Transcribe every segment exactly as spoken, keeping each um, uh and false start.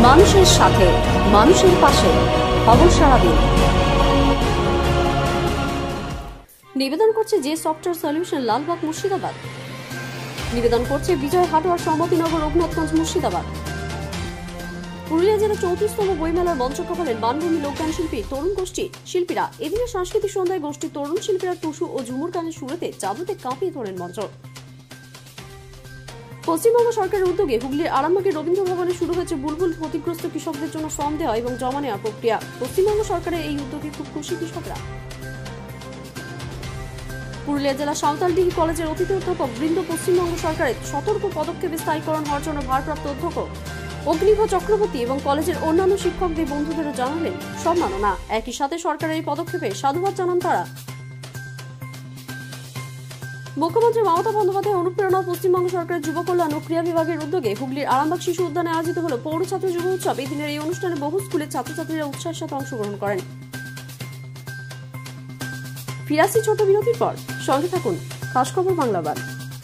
মানুষের সাথে, মানুষের পাশে, খবর সারাদিন। নিবেদন করছে যে সফটওয়্যার সলিউশন, লালবাগ, মুর্শিদাবাদ। নিবেদন করছে বিজয় হার্ডওয়্যার, সম্মতিনগর, রঘুনাথগঞ্জ, মুর্শিদাবাদ। পুরুলিয়া জেলার চৌত্রিশতম বইমেলার মঞ্চক হলেন মানভূমি লোকগান শিল্পী তরুণ গোষ্ঠী শিল্পীরা। এদিনের সাংস্কৃতিক সন্ধ্যায় গোষ্ঠীর তরুণ শিল্পীরা টুসু ও ঝুমুর গানের সুরেতে জাদুতে কাঁপিয়ে তোলেন মঞ্চ। পশ্চিমবঙ্গ সরকারের উদ্যোগে হুগলির আরামবাগের রবীন্দ্র ভবনে শুরু হয়েছে বুলবুল ক্ষতিগ্রস্ত কৃষকদের জন্য ফর্ম দেওয়া এবং জমা নেওয়ার প্রক্রিয়া। পশ্চিমবঙ্গ সরকারের এই উদ্যোগে খুব খুশি কৃষকরা। পুরুলিয়া জেলা সাঁওতালডিহি কলেজের অতিথি অধ্যাপক বৃন্দ পশ্চিমবঙ্গ সরকারের সতর্ক পদক্ষেপে স্থায়ীকরণ হওয়ার জন্য ভারপ্রাপ্ত অধ্যক্ষ অগ্নিভ চক্রবর্তী এবং কলেজের অন্যান্য শিক্ষকদের বন্ধুদেরও জানালেন সম্মাননা। একই সাথে সরকারের এই পদক্ষেপে সাধুবাদ জানান তারা। মুখ্যমন্ত্রী মমতা বন্দ্যোপাধ্যায় অনুপ্রেরণা পশ্চিমবঙ্গ সরকারের যুব কল্যাণ ও ক্রীড়া বিভাগের উদ্যোগে হুগলির আরামবাগ শিশু উদ্যানে আয়োজিত হল পৌর ছাত্র যুব উৎসব। এই দিনের এই অনুষ্ঠানে বহু স্কুলের ছাত্রছাত্রীরা উৎসাহের সাথে অংশগ্রহণ করেন। ফিরাসি ছোট বিরতির পর সঙ্গে থাকুন খাস খবর বাংলাবাদ।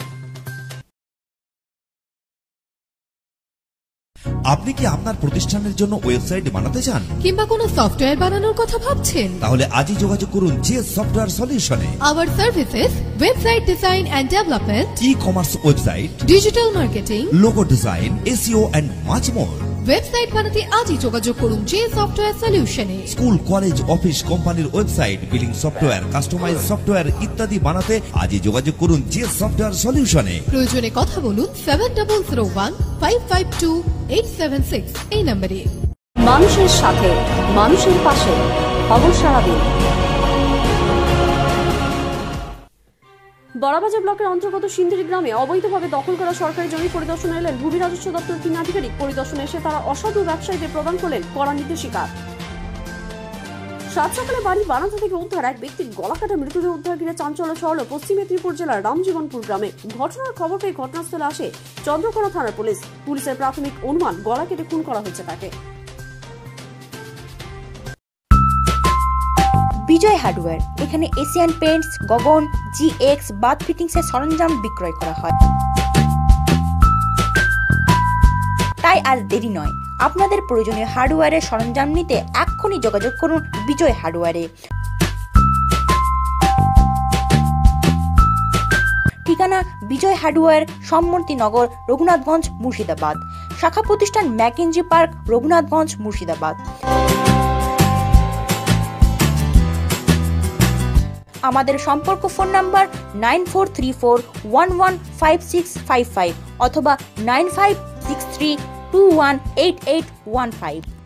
আপনি কি আপনার প্রতিষ্ঠানের জন্য ওয়েবসাইট বানাতে চান কিংবা কোনো সফটওয়্যার বানানোর কথা ভাবছেন? তাহলে আজই যোগাযোগ করুন জিএস সফটওয়্যার সলিউশনে। Our services: website design and development, e-commerce website, digital marketing, logo design, SEO and much more। Website বানাতে আজই যোগাযোগ করুন জিএস সফটওয়্যার সলিউশনে। স্কুল, কলেজ, অফিস, কোম্পানির website, billing software, customise software ইত্যাদি বানাতে আজই যোগাযোগ করুন জিএস সফটওয়্যার সলিউশনে। প্রয়োজনে কথা বলুন seven double zero one five five two eight seven six এই নম্বরে। মানুষের সাথে, মানুষের পাশে, খবর সারাদিন। বড়াবাজার ব্লকের অন্তর্গত সিন্দিরি গ্রামে অবৈধভাবে দখল করা সরকারি জমি পরিদর্শনে এলেন ভূমি রাজস্ব দপ্তরের তিন আধিকারিক। পরিদর্শনে এসে তারা অসাধু ব্যবসায়ীদের প্রদান করলেন কড়া নির্দেশিকা। সাত সকালে বাড়ির বারান্দা থেকে উদ্ধার এক ব্যক্তির গলা কাটা মৃতদেহ উদ্ধার ঘিরে চাঞ্চল্য ছড়ালো পশ্চিম মেদিনীপুর জেলার রামজীবনপুর গ্রামে। ঘটনার খবর পেয়ে ঘটনাস্থলে আসে চন্দ্রকোনা থানার পুলিশ। পুলিশের প্রাথমিক অনুমান গলা কেটে খুন করা হয়েছে তাকে। বিজয় হার্ডওয়্যার, এখানে Asian Paints, Gagan, G X bath fittings এর সরঞ্জাম বিক্রয় করা হয়। তাই আর দেরি নয়, আপনাদের প্রয়োজনীয় হার্ডওয়্যারের সরঞ্জাম নিতে এক্ষুনি যোগাযোগ করুন বিজয় হার্ডওয়্যারে। ঠিকানা: বিজয় হার্ডওয়্যার, সম্মতিনগর, রঘুনাথগঞ্জ, মুর্শিদাবাদ। শাখা প্রতিষ্ঠান: ম্যাকেঞ্জি পার্ক, রঘুনাথগঞ্জ, মুর্শিদাবাদ। আমাদের সম্পর্ক phone number nine four three four one one five six five five অথবা nine five six three two one eight eight one five.